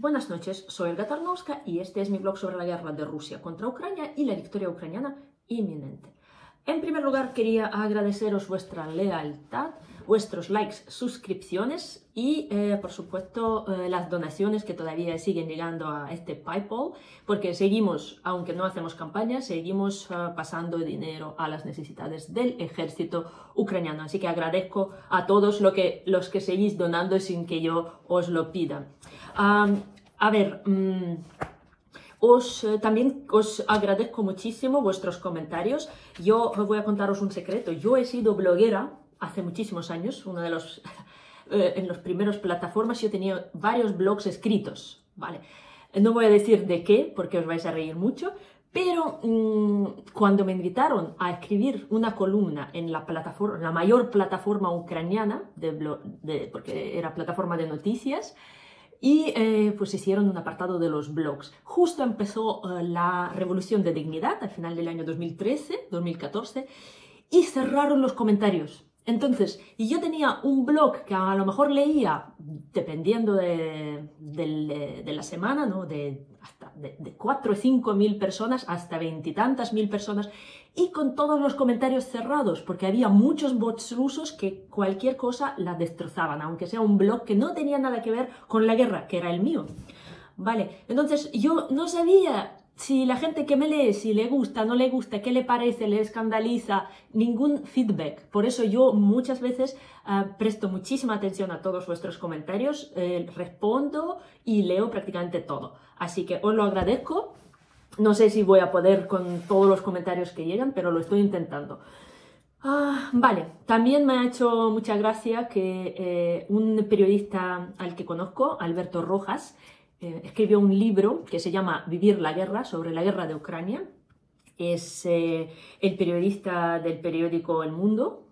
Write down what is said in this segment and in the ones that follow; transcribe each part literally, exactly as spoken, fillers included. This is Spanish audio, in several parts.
Buenas noches, soy Olga Tarnowska y este es mi blog sobre la guerra de Rusia contra Ucrania y la victoria ucraniana inminente. En primer lugar, quería agradeceros vuestra lealtad, vuestros likes, suscripciones y, eh, por supuesto, eh, las donaciones que todavía siguen llegando a este PayPal, porque seguimos, aunque no hacemos campaña, seguimos uh, pasando dinero a las necesidades del ejército ucraniano. Así que agradezco a todos lo que, los que seguís donando sin que yo os lo pida. Um, a ver... Um, Os, eh, también os agradezco muchísimo vuestros comentarios. Yo voy a contaros un secreto. Yo he sido bloguera hace muchísimos años. Uno de los, eh, en las primeras plataformas yo tenía varios blogs escritos, ¿vale? No voy a decir de qué, porque os vais a reír mucho, pero mmm, cuando me invitaron a escribir una columna en la, plataforma, la mayor plataforma ucraniana, de blog, de, porque era plataforma de noticias, y eh, pues hicieron un apartado de los blogs. Justo empezó uh, la Revolución de Dignidad al final del año dos mil trece, dos mil catorce, y cerraron los comentarios. Entonces, y yo tenía un blog que a lo mejor leía, dependiendo de, de, de la semana, ¿no? de, hasta de, de cuatro o cinco mil personas hasta veintitantas mil personas, y con todos los comentarios cerrados, porque había muchos bots rusos que cualquier cosa la destrozaban, aunque sea un blog que no tenía nada que ver con la guerra, que era el mío. Vale, entonces yo no sabía si la gente que me lee, si le gusta, no le gusta, qué le parece, le escandaliza, ningún feedback. Por eso yo muchas veces uh, presto muchísima atención a todos vuestros comentarios, eh, respondo y leo prácticamente todo. Así que os lo agradezco. No sé si voy a poder con todos los comentarios que llegan, pero lo estoy intentando. Ah, vale, también me ha hecho mucha gracia que eh, un periodista al que conozco, Alberto Rojas, eh, escribió un libro que se llama Vivir la guerra, sobre la guerra de Ucrania. Es eh, el periodista del periódico El Mundo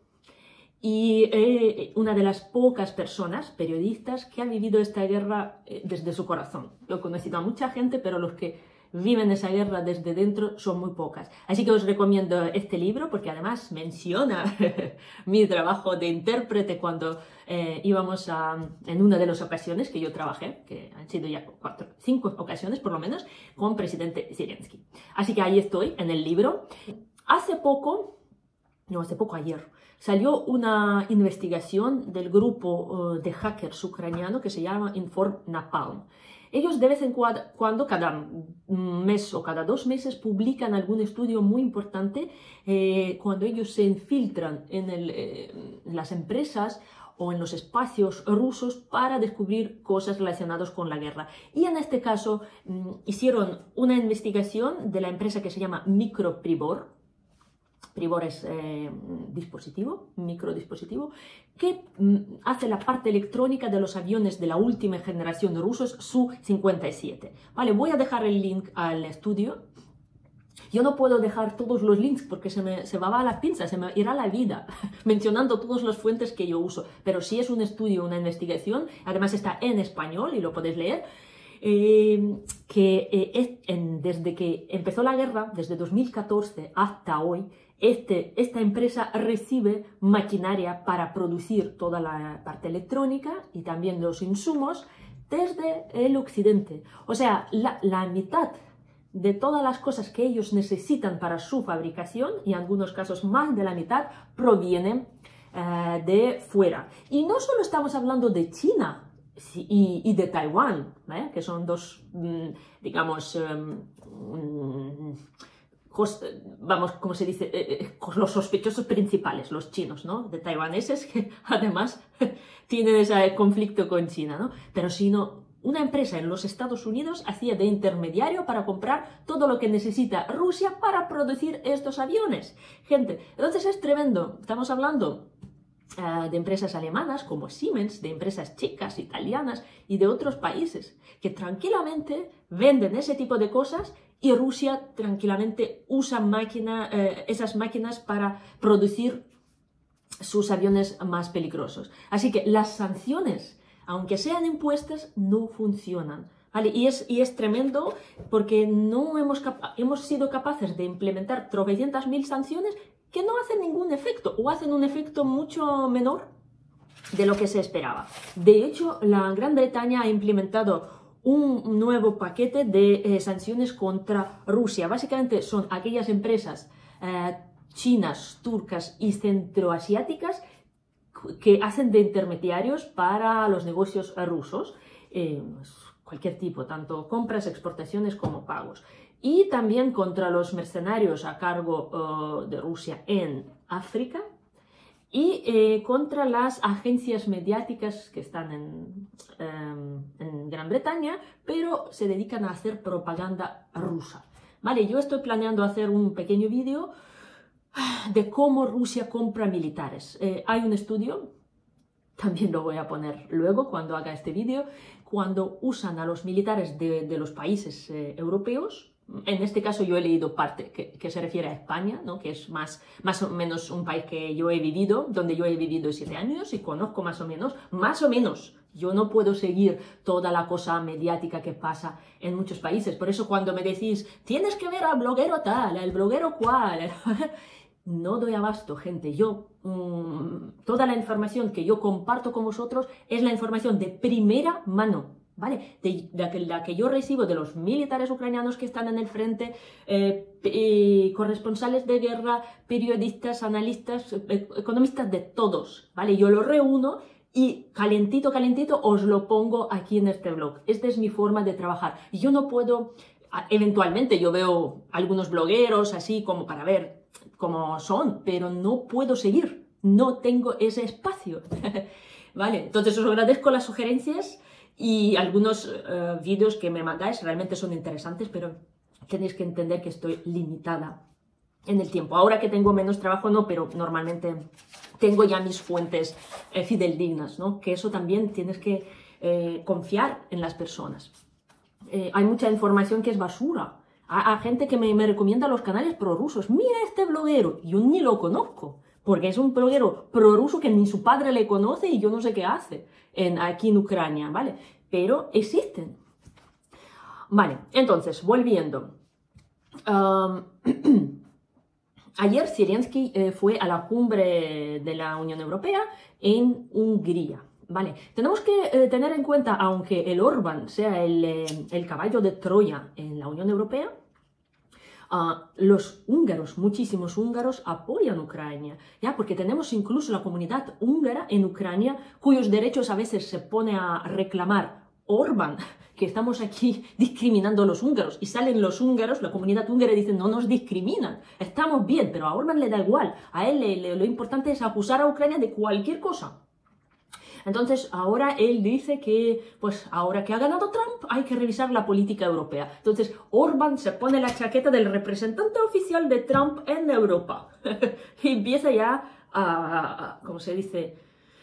y eh, una de las pocas personas, periodistas, que ha vivido esta guerra eh, desde su corazón. Yo he conocido a mucha gente, pero los que viven esa guerra desde dentro son muy pocas. Así que os recomiendo este libro porque además menciona mi trabajo de intérprete cuando eh, íbamos a, en una de las ocasiones que yo trabajé, que han sido ya cuatro, cinco ocasiones por lo menos, con presidente Zelensky. Así que ahí estoy, en el libro. Hace poco, no hace poco, ayer, salió una investigación del grupo uh, de hackers ucraniano que se llama Inform Napalm. Ellos de vez en cuando, cada mes o cada dos meses, publican algún estudio muy importante eh, cuando ellos se infiltran en, el, eh, en las empresas o en los espacios rusos para descubrir cosas relacionadas con la guerra. Y en este caso mm, hicieron una investigación de la empresa que se llama Micropribor. Pribor es eh, dispositivo, microdispositivo, que mm, hace la parte electrónica de los aviones de la última generación de rusos Su cincuenta y siete. Vale, voy a dejar el link al estudio. Yo no puedo dejar todos los links porque se me se va a la pinza, se me irá la vida mencionando todas las fuentes que yo uso. Pero si es un estudio, una investigación, además está en español y lo podéis leer. Eh, que eh, es, en, desde que empezó la guerra, desde dos mil catorce hasta hoy, este, esta empresa recibe maquinaria para producir toda la parte electrónica y también los insumos desde el occidente. O sea, la, la mitad de todas las cosas que ellos necesitan para su fabricación, y en algunos casos más de la mitad, provienen eh, de fuera. Y no solo estamos hablando de China, Y, y de Taiwán, ¿eh? Que son dos, digamos, um, vamos, como se dice, eh, los sospechosos principales, los chinos, ¿no? De taiwaneses, que además tienen ese conflicto con China, ¿no? Pero sino una empresa en los Estados Unidos hacía de intermediario para comprar todo lo que necesita Rusia para producir estos aviones. Gente, entonces es tremendo. Estamos hablando Uh, de empresas alemanas como Siemens, de empresas checas, italianas y de otros países que tranquilamente venden ese tipo de cosas y Rusia tranquilamente usa máquina, uh, esas máquinas para producir sus aviones más peligrosos. Así que las sanciones, aunque sean impuestas, no funcionan. ¿Vale? Y, es, y es tremendo porque no hemos, hemos sido capaces de implementar tropecientas mil sanciones que no hacen ningún efecto o hacen un efecto mucho menor de lo que se esperaba. De hecho, la Gran Bretaña ha implementado un nuevo paquete de eh, sanciones contra Rusia. Básicamente son aquellas empresas eh, chinas, turcas y centroasiáticas que hacen de intermediarios para los negocios rusos, eh, cualquier tipo, tanto compras, exportaciones como pagos. Y también contra los mercenarios a cargo uh, de Rusia en África y eh, contra las agencias mediáticas que están en, eh, en Gran Bretaña, pero se dedican a hacer propaganda rusa. Vale, yo estoy planeando hacer un pequeño vídeo de cómo Rusia compra militares. Eh, hay un estudio, también lo voy a poner luego cuando haga este vídeo, cuando usan a los militares de, de los países eh, europeos. En este caso yo he leído parte que, que se refiere a España, ¿no? Que es más, más o menos un país que yo he vivido, donde yo he vivido siete años y conozco más o menos, más o menos. Yo no puedo seguir toda la cosa mediática que pasa en muchos países. Por eso cuando me decís, tienes que ver al bloguero tal, al bloguero cual, no doy abasto, gente. Yo, mmm, toda la información que yo comparto con vosotros es la información de primera mano. ¿Vale? De, de la, que, la que yo recibo de los militares ucranianos que están en el frente, eh, eh, corresponsales de guerra, periodistas, analistas, eh, economistas, de todos, ¿vale? Yo lo reúno y calentito, calentito os lo pongo aquí en este blog. Esta es mi forma de trabajar. Yo no puedo, eventualmente yo veo algunos blogueros así como para ver cómo son, pero no puedo seguir, no tengo ese espacio, ¿vale? Entonces os agradezco las sugerencias. Y algunos uh, vídeos que me mandáis realmente son interesantes, pero tenéis que entender que estoy limitada en el tiempo. Ahora que tengo menos trabajo, no, pero normalmente tengo ya mis fuentes eh, fidedignas, ¿no? Que eso también tienes que eh, confiar en las personas. Eh, hay mucha información que es basura. Hay, hay gente que me, me recomienda los canales prorrusos. Mira este bloguero, yo ni lo conozco. Porque es un bloguero prorruso que ni su padre le conoce y yo no sé qué hace en, aquí en Ucrania, ¿vale? Pero existen. Vale, entonces, volviendo. Um, ayer Zelensky eh, fue a la cumbre de la Unión Europea en Hungría. Vale, tenemos que eh, tener en cuenta, aunque el Orbán sea el, eh, el caballo de Troya en la Unión Europea, Uh, los húngaros, muchísimos húngaros apoyan Ucrania, ¿ya? Porque tenemos incluso la comunidad húngara en Ucrania cuyos derechos a veces se pone a reclamar Orbán, que estamos aquí discriminando a los húngaros, y salen los húngaros, la comunidad húngara, y dicen no nos discriminan, estamos bien, pero a Orbán le da igual, a él le, le, lo importante es acusar a Ucrania de cualquier cosa. Entonces, ahora él dice que, pues, ahora que ha ganado Trump, hay que revisar la política europea. Entonces, Orbán se pone la chaqueta del representante oficial de Trump en Europa. Y empieza ya a, a, ¿cómo se dice?,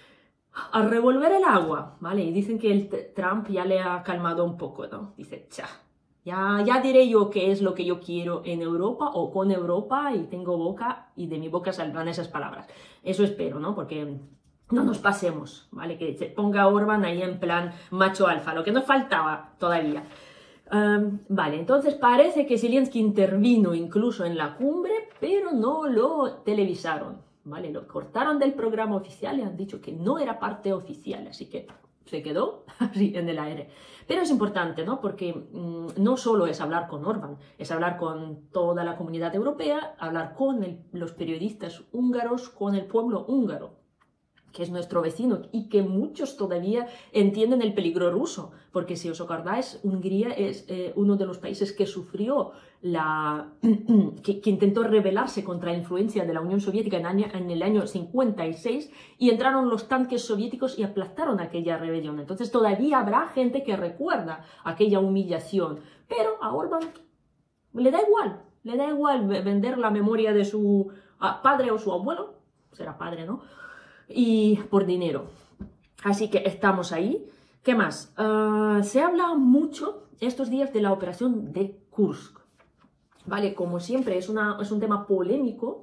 a revolver el agua, ¿vale? Y dicen que el Trump ya le ha calmado un poco, ¿no? Dice, cha, ya, ya diré yo qué es lo que yo quiero en Europa o con Europa, y tengo boca, y de mi boca saldrán esas palabras. Eso espero, ¿no? Porque no nos pasemos, ¿vale? Que se ponga Orbán ahí en plan macho alfa, lo que nos faltaba todavía. Um, vale, entonces parece que Zelensky intervino incluso en la cumbre, pero no lo televisaron, ¿vale? Lo cortaron del programa oficial y han dicho que no era parte oficial, así que se quedó así en el aire. Pero es importante, ¿no? Porque mmm, no solo es hablar con Orbán, es hablar con toda la comunidad europea, hablar con el, los periodistas húngaros, con el pueblo húngaro, que es nuestro vecino, y que muchos todavía entienden el peligro ruso, porque si os acordáis, Hungría es eh, uno de los países que sufrió, la, que, que intentó rebelarse contra la influencia de la Unión Soviética en, año, en el año cincuenta y seis, y entraron los tanques soviéticos y aplastaron aquella rebelión. Entonces todavía habrá gente que recuerda aquella humillación, pero a Orbán le da igual, le da igual vender la memoria de su padre o su abuelo, será padre, ¿no?, y por dinero. Así que estamos ahí. ¿Qué más? Uh, se habla mucho estos días de la operación de Kursk. Vale, como siempre es, una, es un tema polémico,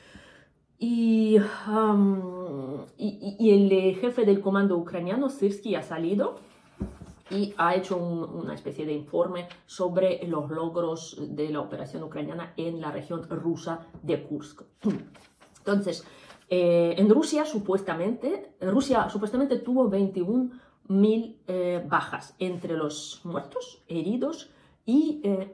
y, um, y, y el jefe del comando ucraniano, Syrsky, ha salido y ha hecho un, una especie de informe sobre los logros de la operación ucraniana en la región rusa de Kursk. Entonces, Eh, en Rusia supuestamente, Rusia supuestamente tuvo veintiún mil eh, bajas entre los muertos, heridos y eh,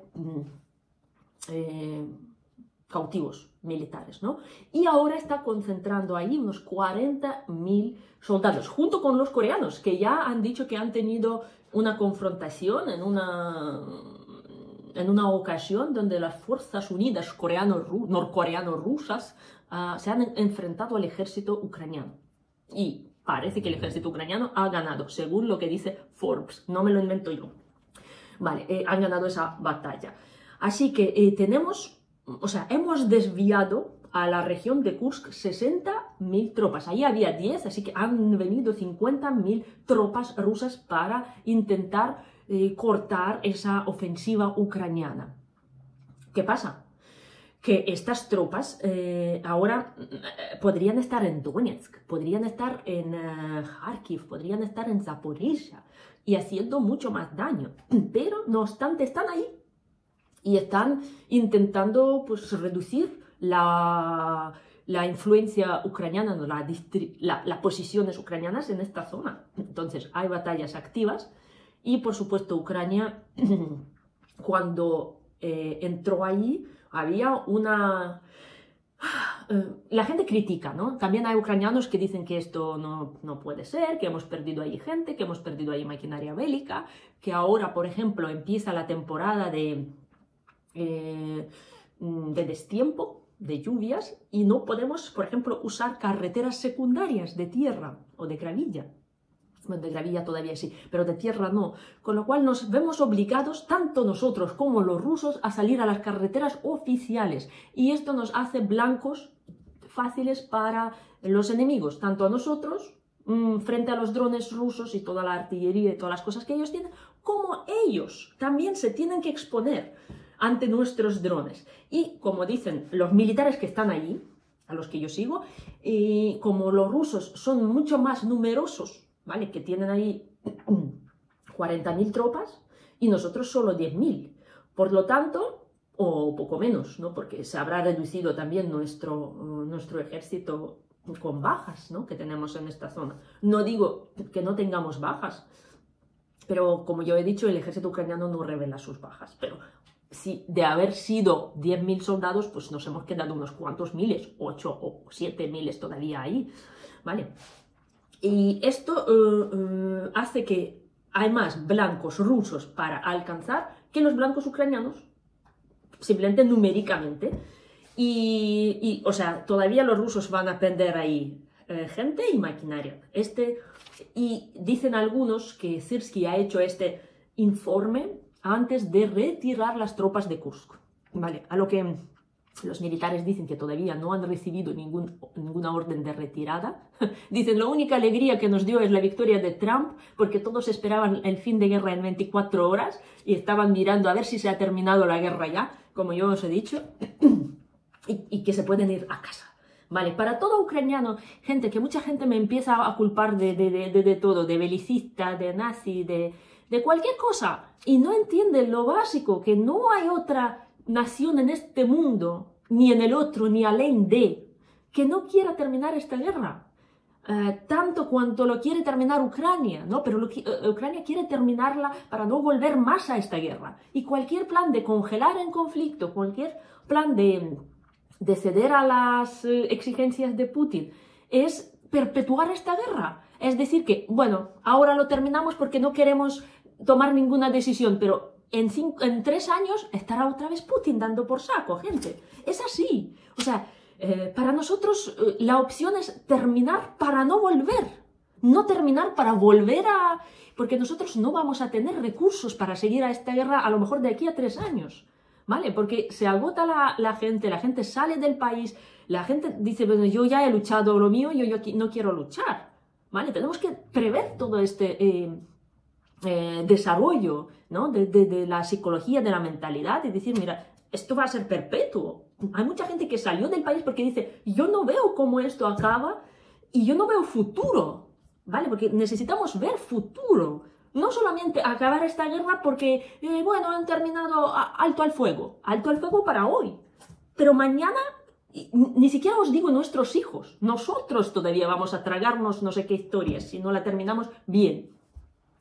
eh, cautivos militares, ¿no? Y ahora está concentrando ahí unos cuarenta mil soldados, junto con los coreanos, que ya han dicho que han tenido una confrontación en una, en una ocasión donde las Fuerzas Unidas norcoreano-rusas uh, se han enfrentado al ejército ucraniano. Y parece que el ejército ucraniano ha ganado, según lo que dice Forbes, no me lo invento yo. Vale, eh, han ganado esa batalla. Así que eh, tenemos... O sea, hemos desviado a la región de Kursk sesenta mil tropas. Ahí había diez, así que han venido cincuenta mil tropas rusas para intentar eh, cortar esa ofensiva ucraniana. ¿Qué pasa? Que estas tropas eh, ahora eh, podrían estar en Donetsk, podrían estar en eh, Kharkiv, podrían estar en Zaporizhia y haciendo mucho más daño. Pero, no obstante, están ahí. Y están intentando pues, reducir la, la influencia ucraniana, ¿no? la, la, las posiciones ucranianas en esta zona. Entonces hay batallas activas y por supuesto Ucrania cuando eh, entró allí había una... Eh, la gente critica, ¿no? También hay ucranianos que dicen que esto no, no puede ser, que hemos perdido ahí gente, que hemos perdido ahí maquinaria bélica, que ahora, por ejemplo, empieza la temporada de... Eh, de destiempo, de lluvias, y no podemos, por ejemplo, usar carreteras secundarias de tierra o de gravilla. Bueno, de gravilla todavía sí, pero de tierra no. Con lo cual nos vemos obligados, tanto nosotros como los rusos, a salir a las carreteras oficiales. Y esto nos hace blancos fáciles para los enemigos, tanto a nosotros, mmm, frente a los drones rusos y toda la artillería y todas las cosas que ellos tienen, como ellos también se tienen que exponer ante nuestros drones. Y como dicen los militares que están allí, a los que yo sigo, y como los rusos son mucho más numerosos, ¿vale? Que tienen ahí cuarenta mil tropas y nosotros solo diez mil. Por lo tanto, o poco menos, ¿no? Porque se habrá reducido también nuestro, nuestro ejército con bajas, ¿no? Que tenemos en esta zona. No digo que no tengamos bajas, pero como yo he dicho, el ejército ucraniano no revela sus bajas, pero si de haber sido diez mil soldados, pues nos hemos quedado unos cuantos miles, ocho o siete miles todavía ahí, ¿vale? Y esto uh, uh, hace que hay más blancos rusos para alcanzar que los blancos ucranianos, simplemente numéricamente. Y, y o sea, todavía los rusos van a perder ahí eh, gente y maquinaria. Este, y dicen algunos que Syrskyi ha hecho este informe antes de retirar las tropas de Kursk, ¿vale? A lo que los militares dicen que todavía no han recibido ningún, ninguna orden de retirada. Dicen, la única alegría que nos dio es la victoria de Trump, porque todos esperaban el fin de guerra en veinticuatro horas y estaban mirando a ver si se ha terminado la guerra ya, como yo os he dicho, y, y que se pueden ir a casa. Vale, para todo ucraniano, gente, que mucha gente me empieza a culpar de, de, de, de, de todo, de belicista, de nazi, de... de cualquier cosa, y no entienden lo básico, que no hay otra nación en este mundo, ni en el otro, ni além de, que no quiera terminar esta guerra, uh, tanto cuanto lo quiere terminar Ucrania, ¿no? Pero lo, uh, Ucrania quiere terminarla para no volver más a esta guerra, y cualquier plan de congelar el conflicto, cualquier plan de, de ceder a las uh, exigencias de Putin, es perpetuar esta guerra. Es decir que, bueno, ahora lo terminamos porque no queremos tomar ninguna decisión, pero en, cinco, en tres años estará otra vez Putin dando por saco, gente. Es así. O sea, eh, para nosotros eh, la opción es terminar para no volver. No terminar para volver a... Porque nosotros no vamos a tener recursos para seguir a esta guerra a lo mejor de aquí a tres años. ¿Vale? Porque se agota la, la gente, la gente sale del país, la gente dice, bueno, yo ya he luchado lo mío, yo, yo no quiero luchar. ¿Vale? Tenemos que prever todo este... Eh, Eh, desarrollo, ¿no? de, de, de la psicología, de la mentalidad, y decir, mira, esto va a ser perpetuo. Hay mucha gente que salió del país porque dice, yo no veo cómo esto acaba y yo no veo futuro, ¿vale? Porque necesitamos ver futuro, no solamente acabar esta guerra porque, eh, bueno, han terminado a, alto al fuego, alto al fuego para hoy, pero mañana, ni siquiera os digo nuestros hijos, nosotros todavía vamos a tragarnos no sé qué historias si no la terminamos bien.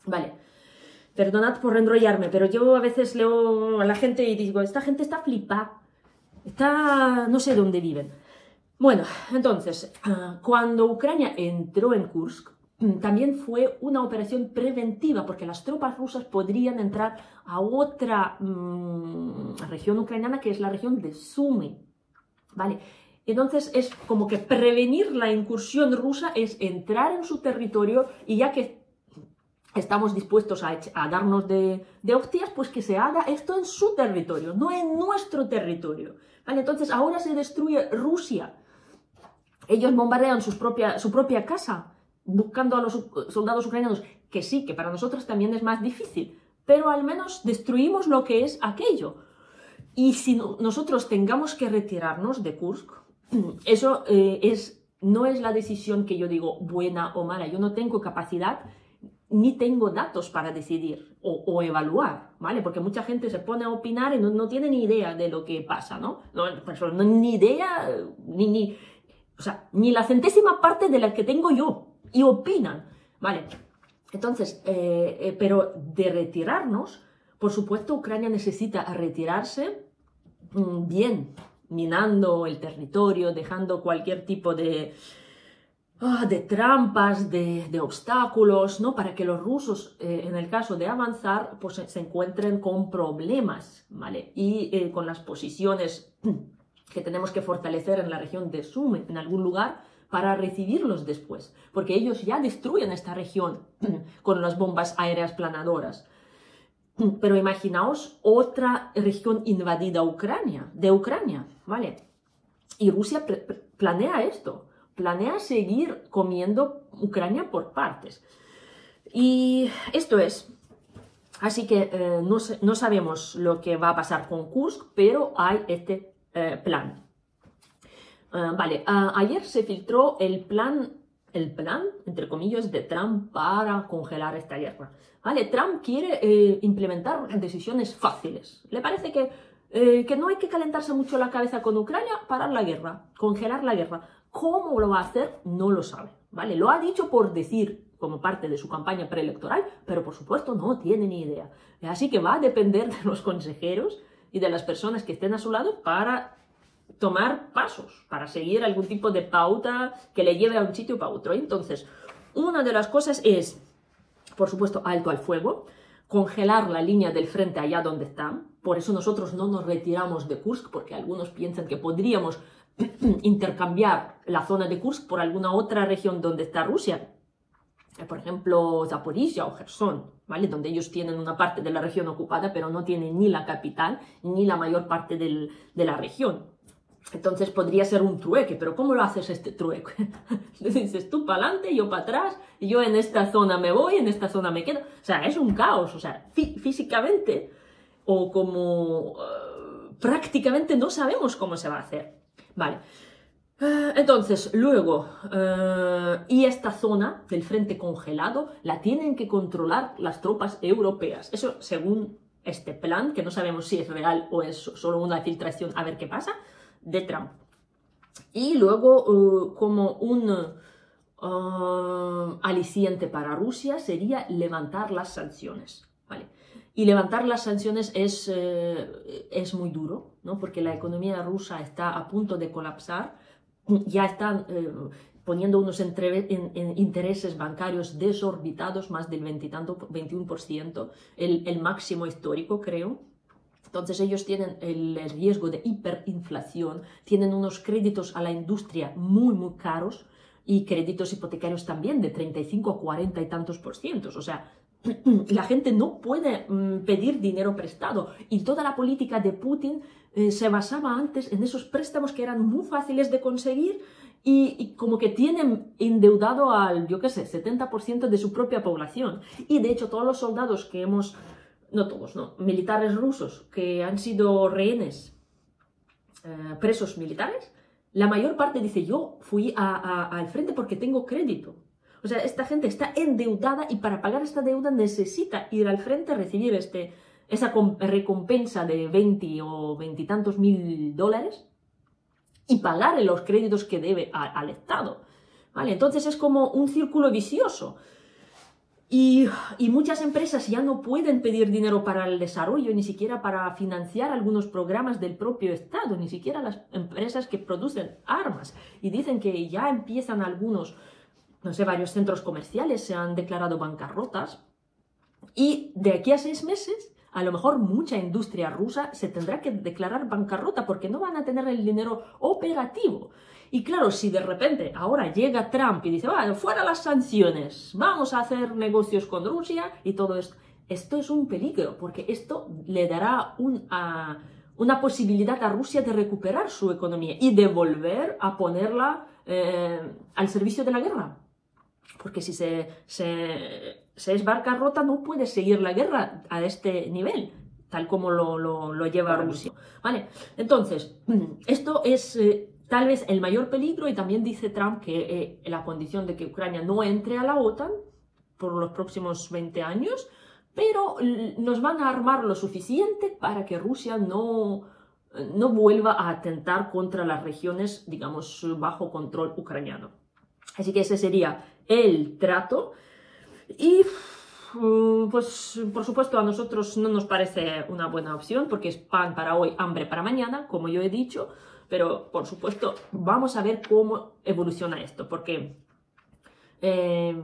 Vale, perdonad por enrollarme, pero yo a veces leo a la gente y digo, esta gente está flipada, está... no sé dónde viven. Bueno, entonces, cuando Ucrania entró en Kursk, también fue una operación preventiva, porque las tropas rusas podrían entrar a otra mmm, región ucraniana, que es la región de Sumy, ¿vale? Entonces es como que prevenir la incursión rusa es entrar en su territorio y ya que estamos dispuestos a, a darnos de, de hostias, pues que se haga esto en su territorio, no en nuestro territorio, ¿vale? Entonces ahora se destruye Rusia, ellos bombardean sus propia, su propia casa, buscando a los soldados ucranianos, que sí, que para nosotros también es más difícil, pero al menos destruimos lo que es aquello. Y si no, nosotros tengamos que retirarnos de Kursk, eso eh, es, no es la decisión que yo digo buena o mala. Yo no tengo capacidad ni tengo datos para decidir o, o evaluar, ¿vale? Porque mucha gente se pone a opinar y no, no tiene ni idea de lo que pasa, ¿no? No, pues, no ni idea, ni, ni, o sea, ni la centésima parte de la que tengo yo. Y opinan, ¿vale? Entonces, eh, eh, pero de retirarnos, por supuesto, Ucrania necesita retirarse mmm, bien, minando el territorio, dejando cualquier tipo de, oh, de trampas, de, de obstáculos, ¿no? Para que los rusos, eh, en el caso de avanzar, pues se encuentren con problemas, ¿vale? Y eh, con las posiciones que tenemos que fortalecer en la región de Sumy, en algún lugar, para recibirlos después, porque ellos ya destruyen esta región con las bombas aéreas planadoras. Pero imaginaos otra región invadida Ucrania, de Ucrania, ¿vale? Y Rusia planea esto, planea seguir comiendo Ucrania por partes. Y esto es. Así que eh, no, no sabemos lo que va a pasar con Kursk, pero hay este eh, plan. Uh, vale, uh, ayer se filtró el plan, el plan, entre comillas, de Trump para congelar esta guerra. Vale, Trump quiere eh, implementar decisiones fáciles. Le parece que, eh, que no hay que calentarse mucho la cabeza con Ucrania, parar la guerra, congelar la guerra. ¿Cómo lo va a hacer? No lo sabe. Vale, lo ha dicho por decir, como parte de su campaña preelectoral, pero por supuesto no tiene ni idea. Así que va a depender de los consejeros y de las personas que estén a su lado para tomar pasos, para seguir algún tipo de pauta que le lleve a un sitio para otro. Entonces, una de las cosas es, por supuesto, alto al fuego, congelar la línea del frente allá donde están. Por eso nosotros no nos retiramos de Kursk, porque algunos piensan que podríamos intercambiar la zona de Kursk por alguna otra región donde está Rusia. Por ejemplo, Zaporizhia o Gerson, ¿vale? Donde ellos tienen una parte de la región ocupada, pero no tienen ni la capital ni la mayor parte del, de la región. Entonces podría ser un trueque, pero ¿cómo lo haces este trueque? Le dices tú para adelante, yo para atrás, y yo en esta zona me voy, en esta zona me quedo. O sea, es un caos, o sea, fí físicamente o como uh, prácticamente no sabemos cómo se va a hacer. Vale. Uh, entonces, luego, uh, y esta zona del frente congelado la tienen que controlar las tropas europeas. Eso según este plan, que no sabemos si es real o es solo una filtración, a ver qué pasa, de Trump. Y luego, uh, como un uh, aliciente para Rusia, sería levantar las sanciones, ¿vale? Y levantar las sanciones es, eh, es muy duro, ¿no? Porque la economía rusa está a punto de colapsar, ya están eh, poniendo unos entre, en, en intereses bancarios desorbitados, más del veintiuno por ciento, el, el máximo histórico, creo. Entonces ellos tienen el riesgo de hiperinflación, tienen unos créditos a la industria muy, muy caros y créditos hipotecarios también de treinta y cinco a cuarenta y tantos por cientos. O sea, la gente no puede mm, pedir dinero prestado y toda la política de Putin eh, se basaba antes en esos préstamos que eran muy fáciles de conseguir y, y como que tienen endeudado al, yo qué sé, setenta por ciento de su propia población. Y de hecho todos los soldados que hemos... no todos, no, militares rusos que han sido rehenes, eh, presos militares, la mayor parte dice, yo fui a, a, al frente porque tengo crédito. O sea, esta gente está endeudada y para pagar esta deuda necesita ir al frente a recibir este, esa recompensa de veinte o veintitantos mil dólares y pagar los créditos que debe a, al Estado. ¿Vale? Entonces es como un círculo vicioso. Y, y muchas empresas ya no pueden pedir dinero para el desarrollo, ni siquiera para financiar algunos programas del propio Estado, ni siquiera las empresas que producen armas. Y dicen que ya empiezan algunos, no sé, varios centros comerciales se han declarado bancarrotas. Y de aquí a seis meses, a lo mejor mucha industria rusa se tendrá que declarar bancarrota porque no van a tener el dinero operativo. Y claro, si de repente ahora llega Trump y dice, bueno, fuera las sanciones, vamos a hacer negocios con Rusia y todo esto, esto es un peligro, porque esto le dará un, a, una posibilidad a Rusia de recuperar su economía y de volver a ponerla eh, al servicio de la guerra. Porque si se, se, se es bancarrota no puede seguir la guerra a este nivel, tal como lo, lo, lo lleva Rusia. ¿Vale? Entonces, esto es... Eh, tal vez el mayor peligro, y también dice Trump que eh, la condición de que Ucrania no entre a la OTAN por los próximos veinte años, pero nos van a armar lo suficiente para que Rusia no, no vuelva a atentar contra las regiones, digamos, bajo control ucraniano. Así que ese sería el trato. Y pues por supuesto a nosotros no nos parece una buena opción porque es pan para hoy, hambre para mañana, como yo he dicho. Pero, por supuesto, vamos a ver cómo evoluciona esto, porque eh,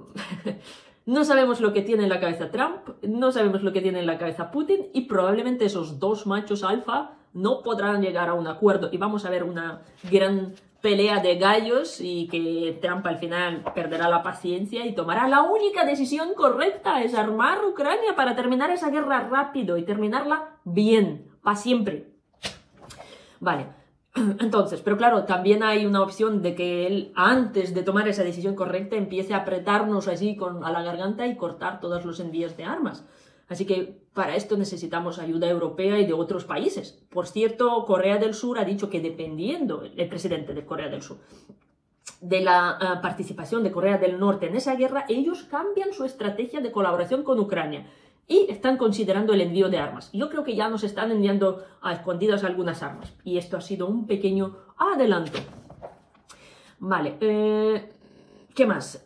no sabemos lo que tiene en la cabeza Trump, no sabemos lo que tiene en la cabeza Putin, y probablemente esos dos machos alfa no podrán llegar a un acuerdo, y vamos a ver una gran pelea de gallos, y que Trump al final perderá la paciencia y tomará la única decisión correcta, es armar Ucrania para terminar esa guerra rápido y terminarla bien, para siempre. Vale. Entonces, pero claro, también hay una opción de que él, antes de tomar esa decisión correcta, empiece a apretarnos así con, a la garganta y cortar todos los envíos de armas. Así que para esto necesitamos ayuda europea y de otros países. Por cierto, Corea del Sur ha dicho que dependiendo, el presidente de Corea del Sur, de la uh, participación de Corea del Norte en esa guerra, ellos cambian su estrategia de colaboración con Ucrania. Y están considerando el envío de armas. Yo creo que ya nos están enviando a escondidas algunas armas. Y esto ha sido un pequeño adelanto. Vale. Eh, ¿Qué más?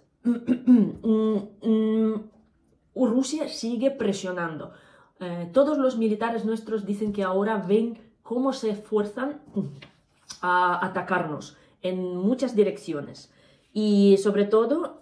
Rusia sigue presionando. Eh, todos los militares nuestros dicen que ahora ven cómo se esfuerzan a atacarnos en muchas direcciones. Y sobre todo,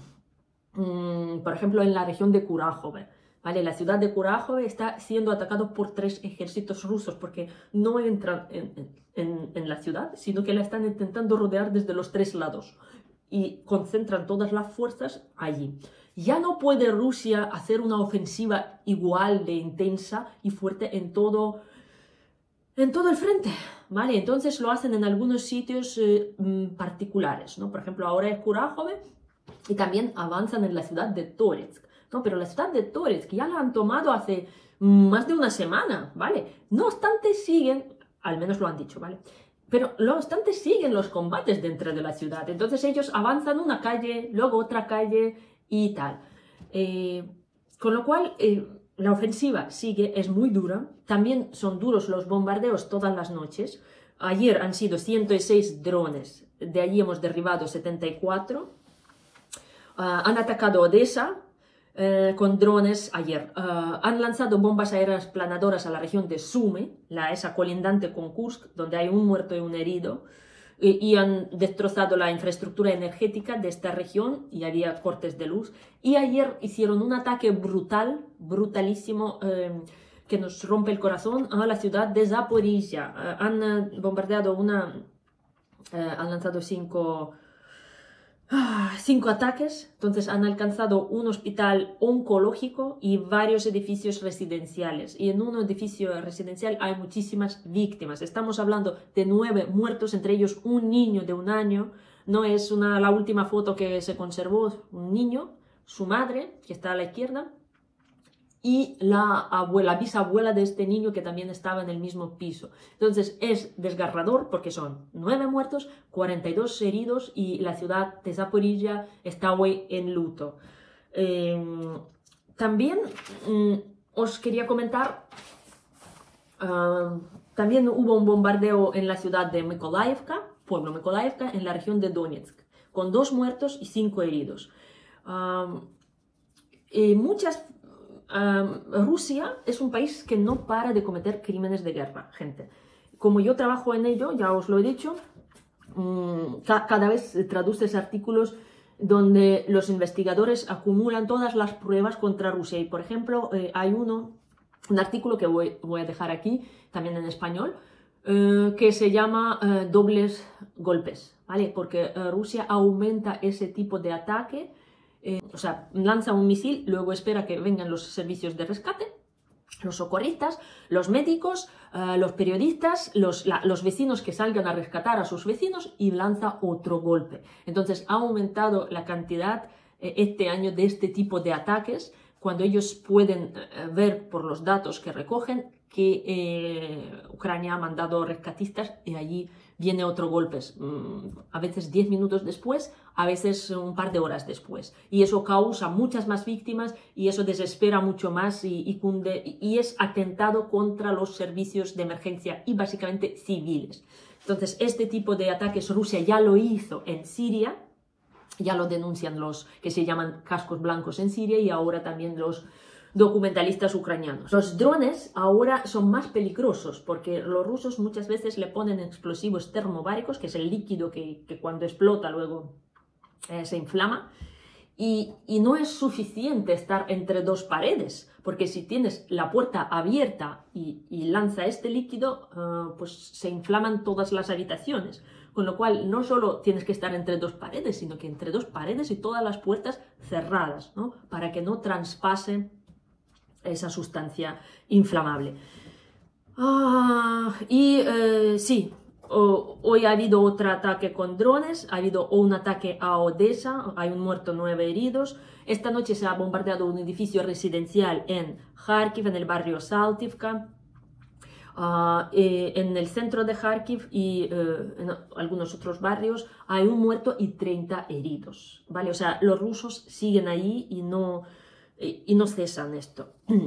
por ejemplo, en la región de Kurakhove. ¿Vale? La ciudad de Kurakhove está siendo atacada por tres ejércitos rusos porque no entran en, en, en la ciudad, sino que la están intentando rodear desde los tres lados y concentran todas las fuerzas allí. Ya no puede Rusia hacer una ofensiva igual de intensa y fuerte en todo, en todo el frente, ¿vale? Entonces lo hacen en algunos sitios eh, particulares, ¿no? Por ejemplo, ahora es Kurakhove y también avanzan en la ciudad de Toretsk. No, pero la ciudad de Toretsk ya la han tomado hace más de una semana, ¿vale? No obstante siguen, al menos lo han dicho, ¿vale? Pero no obstante siguen los combates dentro de la ciudad. Entonces ellos avanzan una calle, luego otra calle y tal. Eh, con lo cual, eh, la ofensiva sigue, es muy dura. También son duros los bombardeos todas las noches. Ayer han sido ciento seis drones, de allí hemos derribado setenta y cuatro. Uh, han atacado Odessa. Eh, con drones ayer. Uh, han lanzado bombas aéreas planadoras a la región de Sumy, la, esa colindante con Kursk, donde hay un muerto y un herido, y, y han destrozado la infraestructura energética de esta región y había cortes de luz. Y ayer hicieron un ataque brutal, brutalísimo, eh, que nos rompe el corazón, a la ciudad de Zaporizhia. Uh, han uh, bombardeado una... Uh, han lanzado cinco... Cinco ataques, entonces han alcanzado un hospital oncológico y varios edificios residenciales. Y en un edificio residencial hay muchísimas víctimas. Estamos hablando de nueve muertos, entre ellos un niño de un año. No es una, la última foto que se conservó, un niño, su madre, que está a la izquierda, y la abuela, bisabuela de este niño que también estaba en el mismo piso. Entonces es desgarrador porque son nueve muertos, cuarenta y dos heridos y la ciudad de Zaporizhia está hoy en luto. Eh, también mm, os quería comentar, uh, también hubo un bombardeo en la ciudad de Mykolaiivka, pueblo Mykolaiivka, en la región de Donetsk, con dos muertos y cinco heridos. Uh, eh, muchas... Um, Rusia es un país que no para de cometer crímenes de guerra, gente. Como yo trabajo en ello, ya os lo he dicho, um, ca cada vez traduces artículos donde los investigadores acumulan todas las pruebas contra Rusia. Y, por ejemplo, eh, hay uno, un artículo que voy, voy a dejar aquí, también en español, eh, que se llama eh, dobles golpes, ¿vale? Porque eh, Rusia aumenta ese tipo de ataque. Eh, o sea, lanza un misil, luego espera que vengan los servicios de rescate, los socorristas, los médicos, eh, los periodistas, los, la, los vecinos que salgan a rescatar a sus vecinos y lanza otro golpe. Entonces ha aumentado la cantidad eh, este año de este tipo de ataques cuando ellos pueden eh, ver por los datos que recogen que eh, Ucrania ha mandado rescatistas y allí viene otro golpe, a veces diez minutos después, a veces un par de horas después. Y eso causa muchas más víctimas y eso desespera mucho más y, y, cunde, y es atentado contra los servicios de emergencia y básicamente civiles. Entonces, este tipo de ataques Rusia ya lo hizo en Siria, ya lo denuncian los que se llaman cascos blancos en Siria y ahora también los documentalistas ucranianos. Los drones ahora son más peligrosos porque los rusos muchas veces le ponen explosivos termobáricos, que es el líquido que, que cuando explota luego eh, se inflama, y, y no es suficiente estar entre dos paredes, porque si tienes la puerta abierta y, y lanza este líquido, uh, pues se inflaman todas las habitaciones. Con lo cual, no solo tienes que estar entre dos paredes, sino que entre dos paredes y todas las puertas cerradas, ¿no? Para que no traspase esa sustancia inflamable. Ah, y eh, sí, oh, hoy ha habido otro ataque con drones, ha habido un ataque a Odessa, hay un muerto, nueve heridos. Esta noche se ha bombardeado un edificio residencial en Kharkiv, en el barrio Saltivka, uh, eh, en el centro de Kharkiv y eh, en algunos otros barrios hay un muerto y treinta heridos, ¿vale? O sea, los rusos siguen ahí y no... y no cesan esto.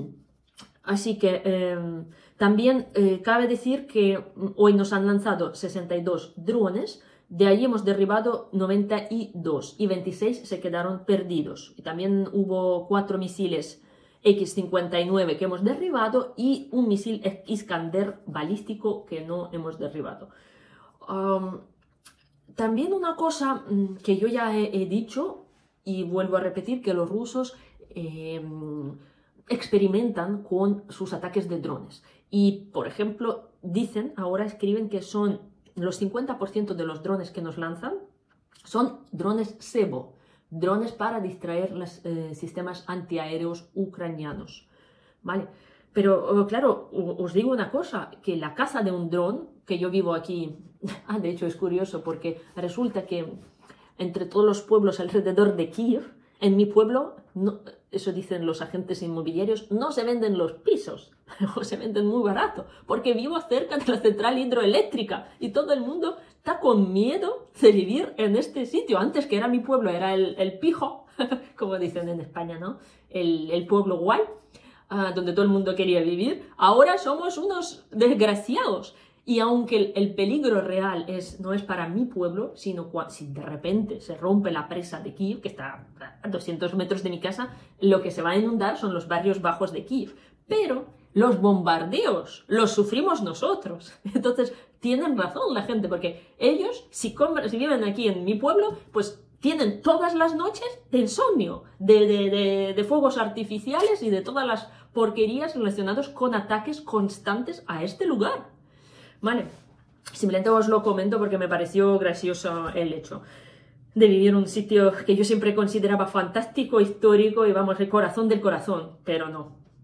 Así que eh, también eh, cabe decir que hoy nos han lanzado sesenta y dos drones, de ahí hemos derribado noventa y dos y veintiséis se quedaron perdidos. Y también hubo cuatro misiles equis cincuenta y nueve que hemos derribado y un misil Iskander balístico que no hemos derribado. Um, también una cosa que yo ya he, he dicho y vuelvo a repetir, que los rusos Eh, experimentan con sus ataques de drones y, por ejemplo, dicen, ahora escriben que son los cincuenta por ciento de los drones que nos lanzan son drones SEBO, drones para distraer los eh, sistemas antiaéreos ucranianos, ¿vale? Pero, claro, os digo una cosa, que la caza de un dron, que yo vivo aquí, ah, de hecho es curioso porque resulta que entre todos los pueblos alrededor de Kiev, en mi pueblo, no, eso dicen los agentes inmobiliarios, no se venden los pisos, o se venden muy barato, porque vivo cerca de la central hidroeléctrica y todo el mundo está con miedo de vivir en este sitio. Antes, que era mi pueblo, era el, el pijo, como dicen en España, ¿no? El, el pueblo guay, uh, donde todo el mundo quería vivir. Ahora somos unos desgraciados. Y aunque el, el peligro real es, no es para mi pueblo, sino si de repente se rompe la presa de Kiev, que está a doscientos metros de mi casa, lo que se va a inundar son los barrios bajos de Kiev. Pero los bombardeos los sufrimos nosotros. Entonces tienen razón la gente, porque ellos, si, compran, si viven aquí en mi pueblo, pues tienen todas las noches de insomnio, de, de, de, de fuegos artificiales y de todas las porquerías relacionadas con ataques constantes a este lugar. Vale, simplemente os lo comento porque me pareció gracioso el hecho de vivir en un sitio que yo siempre consideraba fantástico, histórico y vamos, el corazón del corazón, pero no.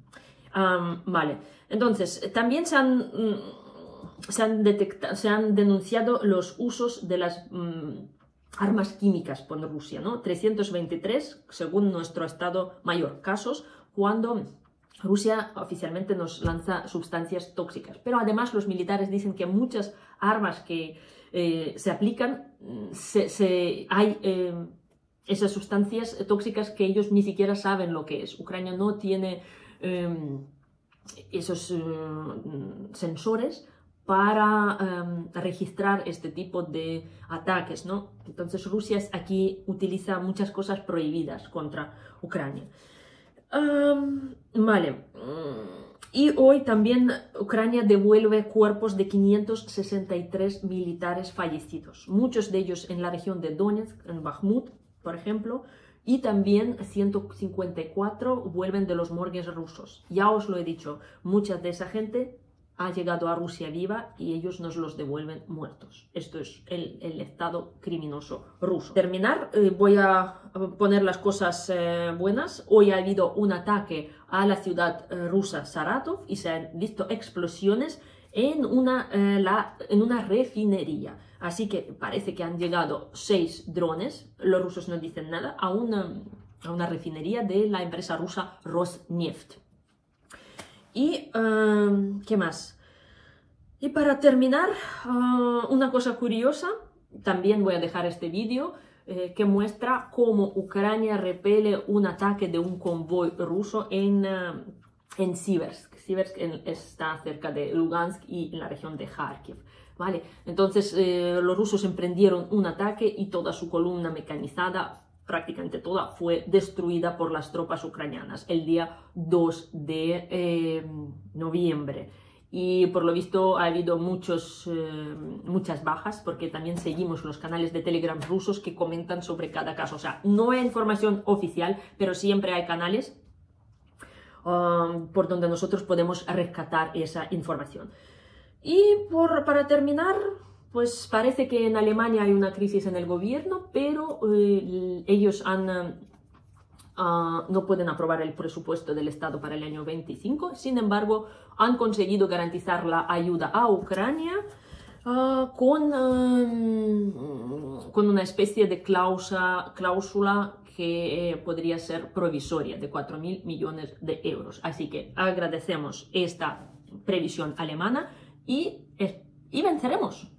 Um, vale, entonces, también se han, se han, detectado, se han denunciado los usos de las um, armas químicas por Rusia, ¿no? trescientos veintitrés, según nuestro Estado Mayor, casos cuando Rusia oficialmente nos lanza sustancias tóxicas, pero además los militares dicen que muchas armas que eh, se aplican, se, se, hay eh, esas sustancias tóxicas que ellos ni siquiera saben lo que es. Ucrania no tiene eh, esos eh, sensores para eh, registrar este tipo de ataques, ¿no? Entonces Rusia aquí utiliza muchas cosas prohibidas contra Ucrania. Um, vale. Y hoy también Ucrania devuelve cuerpos de quinientos sesenta y tres militares fallecidos, muchos de ellos en la región de Donetsk, en Bakhmut, por ejemplo, y también ciento cincuenta y cuatro vuelven de los morgues rusos. Ya os lo he dicho, mucha de esa gente ha llegado a Rusia viva y ellos nos los devuelven muertos. Esto es el, el estado criminoso ruso. Terminar, eh, voy a poner las cosas eh, buenas. Hoy ha habido un ataque a la ciudad eh, rusa Saratov y se han visto explosiones en una, eh, la, en una refinería. Así que parece que han llegado seis drones, los rusos no dicen nada, a una, a una refinería de la empresa rusa Rosneft. Y, uh, ¿qué más? Y para terminar, uh, una cosa curiosa, también voy a dejar este vídeo eh, que muestra cómo Ucrania repele un ataque de un convoy ruso en, uh, en Siversk. Siversk en, está cerca de Lugansk y en la región de Kharkiv. ¿Vale? Entonces, eh, los rusos emprendieron un ataque y toda su columna mecanizada, prácticamente toda, fue destruida por las tropas ucranianas el día dos de eh, noviembre. Y por lo visto ha habido muchos, eh, muchas bajas, porque también seguimos los canales de Telegram rusos que comentan sobre cada caso. O sea, no hay información oficial, pero siempre hay canales um, por donde nosotros podemos rescatar esa información. Y por, para terminar, pues parece que en Alemania hay una crisis en el gobierno, pero eh, ellos han, uh, no pueden aprobar el presupuesto del Estado para el año veinticinco. Sin embargo, han conseguido garantizar la ayuda a Ucrania uh, con, uh, con una especie de cláusula, cláusula que eh, podría ser provisoria de cuatro mil millones de euros. Así que agradecemos esta previsión alemana y, y venceremos.